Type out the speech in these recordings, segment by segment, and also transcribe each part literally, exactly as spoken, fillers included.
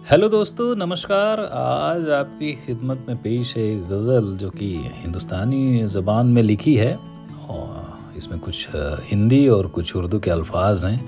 Hello दोस्तों, नमस्कार। आज आपकी खिदमत में पेश है एक गज़ल जो कि हिंदुस्तानी ज़बान में लिखी है और इसमें कुछ हिंदी और कुछ उर्दू के अल्फाज हैं।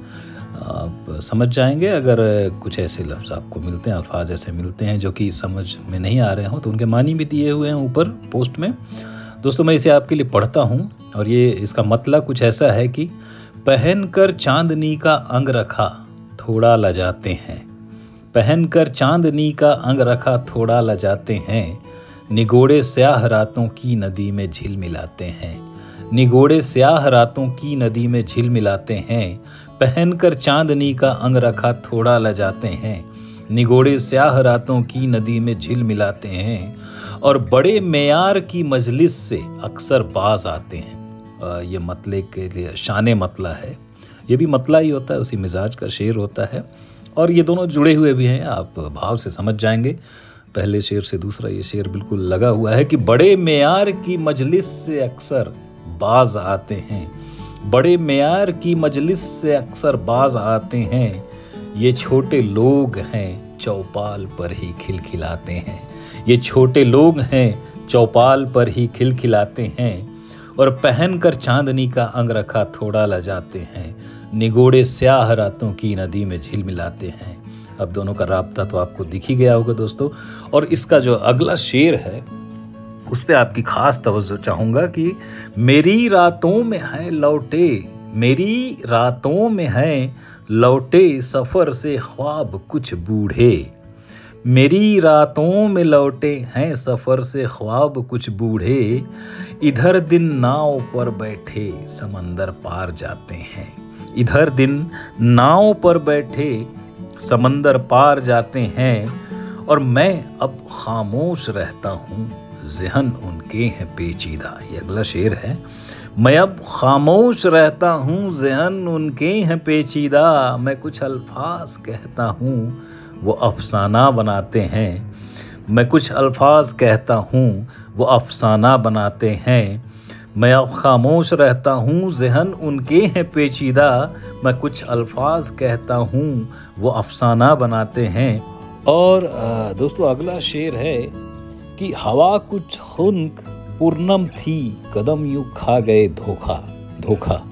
आप समझ जाएंगे अगर कुछ ऐसे लफ्ज़ आपको मिलते हैं, अल्फाज ऐसे मिलते हैं जो कि समझ में नहीं आ रहे हों, तो उनके मानी भी दिए हुए हैं ऊपर पोस्ट में। दोस्तों, मैं इसे आपके लिए पढ़ता हूँ और ये इसका मतलब कुछ ऐसा है कि पहनकर चांदनी का अंग रखा थोड़ा लजाते हैं, पहनकर चांदनी का अंग रखा थोड़ा लजाते हैं, निगोड़े स्याह रातों की नदी में झिल मिलाते हैं, निगोड़े स्याह रातों की नदी में झिल मिलाते हैं, पहनकर चांदनी का अंग रखा थोड़ा लजाते हैं, निगोड़े स्याह रातों की नदी में झिल मिलाते हैं, और बड़े मेयार की मजलिस से अक्सर बाज आते हैं। ये मतले के लिए शाने मतला है, ये भी मतला ही होता है, उसी मिजाज का शेर होता है और ये दोनों जुड़े हुए भी हैं, आप भाव से समझ जाएंगे। पहले शेर से दूसरा ये शेर बिल्कुल लगा हुआ है कि बड़े मेयार की मजलिस से अक्सर बाज आते हैं, बड़े मेयार की मजलिस से अक्सर बाज आते हैं, ये छोटे लोग हैं चौपाल पर ही खिलखिलाते हैं, ये छोटे लोग हैं चौपाल पर ही खिलखिलाते हैं, और पहनकर चांदनी का अंग रखा थोड़ा लजाते हैं, निगोड़े स्याह रातों की नदी में झिल मिलाते हैं। अब दोनों का राब्ता तो आपको दिख ही गया होगा दोस्तों। और इसका जो अगला शेर है उस पे आपकी खास तवज्जो चाहूँगा कि मेरी रातों में है लौटे, मेरी रातों में है लौटे सफ़र से ख्वाब कुछ बूढ़े, मेरी रातों में लौटे हैं सफ़र से ख्वाब कुछ बूढ़े, इधर दिन नाव पर बैठे समंदर पार जाते हैं, इधर दिन नाव पर बैठे समंदर पार जाते हैं, और मैं अब खामोश रहता हूँ ज़हन उनके हैं पेचीदा। ये अगला शेर है, मैं अब खामोश रहता हूँ ज़हन उनके हैं पेचीदा, मैं कुछ अल्फाज कहता हूँ वो अफसाना बनाते हैं, मैं कुछ अल्फाज कहता हूँ वो अफसाना बनाते हैं, मैं अब खामोश रहता हूँ ज़हन उनके हैं पेचीदा, मैं कुछ अल्फाज कहता हूँ वो अफसाना बनाते हैं। और दोस्तों अगला शेर है कि हवा कुछ खुन्क पूर्णम थी कदम यूं खा गए धोखा धोखा,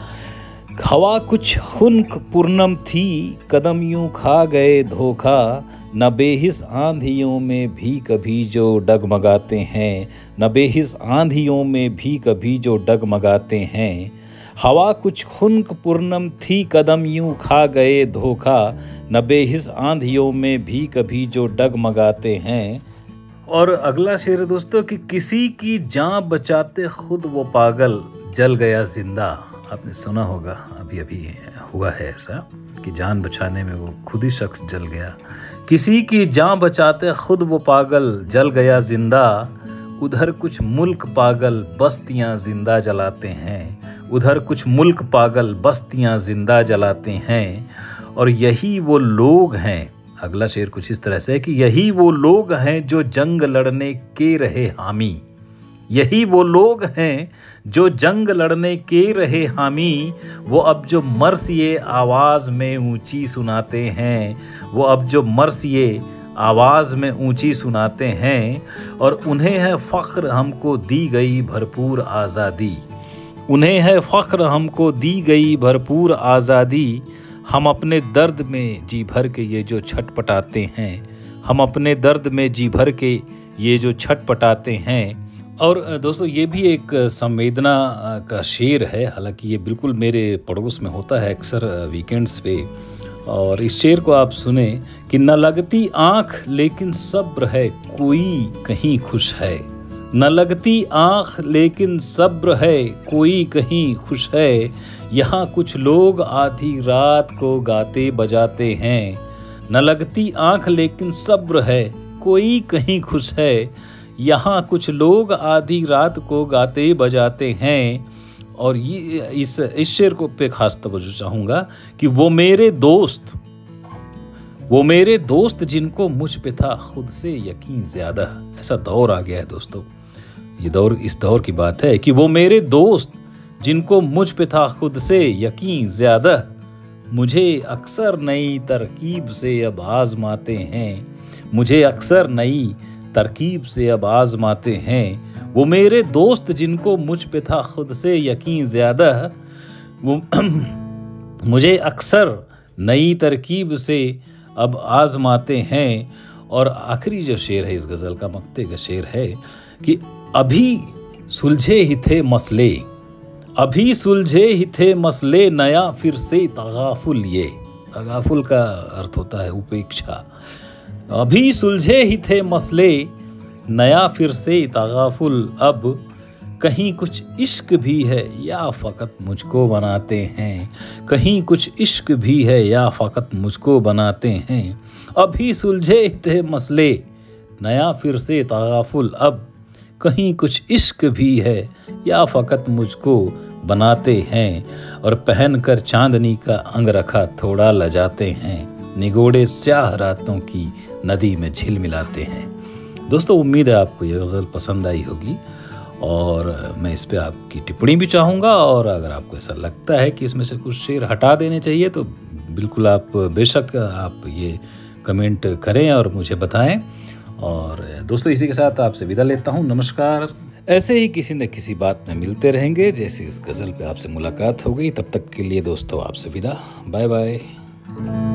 हवा कुछ खुन्क पूर्णम थी कदम यूं खा गए धोखा, न बेहिस आंधियों में भी कभी जो डगमगाते हैं, न बेहिस आंधियों में भी कभी जो डगमगाते हैं, हवा कुछ खुन्क पूर्णम थी कदम यूं खा गए धोखा, न बेहिस आंधियों में भी कभी जो डगमगाते हैं। और अगला शेर है दोस्तों कि किसी की जान बचाते खुद वो पागल जल गया जिंदा। आपने सुना होगा, अभी अभी हुआ है ऐसा कि जान बचाने में वो खुद ही शख्स जल गया। किसी की जान बचाते खुद वो पागल जल गया जिंदा, उधर कुछ मुल्क पागल बस्तियां जिंदा जलाते हैं, उधर कुछ मुल्क पागल बस्तियां जिंदा जलाते हैं, और यही वो लोग हैं। अगला शेर कुछ इस तरह से है कि यही वो लोग हैं जो जंग लड़ने के रहे हामी, यही वो लोग हैं जो जंग लड़ने के रहे हामी, वो अब जो मर्सिये आवाज़ में ऊंची सुनाते हैं, वो अब जो मर्सिये आवाज़ में ऊंची सुनाते हैं, और उन्हें है फ़ख्र हमको दी गई भरपूर आज़ादी, उन्हें है फ़ख्र हमको दी गई भरपूर आज़ादी, हम अपने दर्द में जी भर के ये जो छटपटाते हैं, हम अपने दर्द में जी भर के ये जो छटपटाते हैं। और दोस्तों ये भी एक संवेदना का शेर है, हालांकि ये बिल्कुल मेरे पड़ोस में होता है अक्सर वीकेंड्स पे। और इस शेर को आप सुने कि न लगती आँख लेकिन सब्र है कोई कहीं खुश है, न लगती आँख लेकिन सब्र है कोई कहीं खुश है, यहाँ कुछ लोग आधी रात को गाते बजाते हैं, न लगती आँख लेकिन सब्र है कोई कहीं खुश है, यहाँ कुछ लोग आधी रात को गाते बजाते हैं। और ये इस इस शेर को पे खास तवज्जो चाहूँगा कि वो मेरे दोस्त वो मेरे दोस्त जिनको मुझ पे था खुद से यकीन ज़्यादा। ऐसा दौर आ गया है दोस्तों, ये दौर इस दौर की बात है कि वो मेरे दोस्त जिनको मुझ पे था खुद से यकीन ज़्यादा, मुझे अक्सर नई तरकीब से अब आजमाते हैं, मुझे अक्सर नई तरकीब से अब आजमाते हैं। वो मेरे दोस्त जिनको मुझ पे था खुद से यकीन ज़्यादा, वो मुझे अक्सर नई तरकीब से अब आजमाते हैं। और आखिरी जो शेर है इस गज़ल का, मक्ते का शेर है कि अभी सुलझे ही थे मसले, अभी सुलझे ही थे मसले, नया फिर से तगाफुल। ये तगाफुल का अर्थ होता है उपेक्षा। अभी सुलझे ही थे मसले, नया फिर से तगाफुल। अब कहीं कुछ इश्क भी है या फ़कत मुझको बनाते हैं, कहीं कुछ इश्क भी है या फ़कत मुझको बनाते हैं। अभी सुलझे ही थे मसले, नया फिर से तगाफुल। अब कहीं कुछ इश्क भी है या फ़कत मुझको बनाते हैं। और पहन कर चांदनी का अंग रखा थोड़ा लजाते हैं, निगोड़े स्याह रातों की नदी में झिल मिलाते हैं। दोस्तों, उम्मीद है आपको ये गज़ल पसंद आई होगी और मैं इस पे आपकी टिप्पणी भी चाहूँगा। और अगर आपको ऐसा लगता है कि इसमें से कुछ शेर हटा देने चाहिए तो बिल्कुल आप बेशक आप ये कमेंट करें और मुझे बताएं। और दोस्तों, इसी के साथ आपसे विदा लेता हूँ। नमस्कार। ऐसे ही किसी न किसी बात में मिलते रहेंगे। जैसे इस गज़ल पे आपसे मुलाकात हो गई, तब तक के लिए दोस्तों आपसे विदा। Bye bye.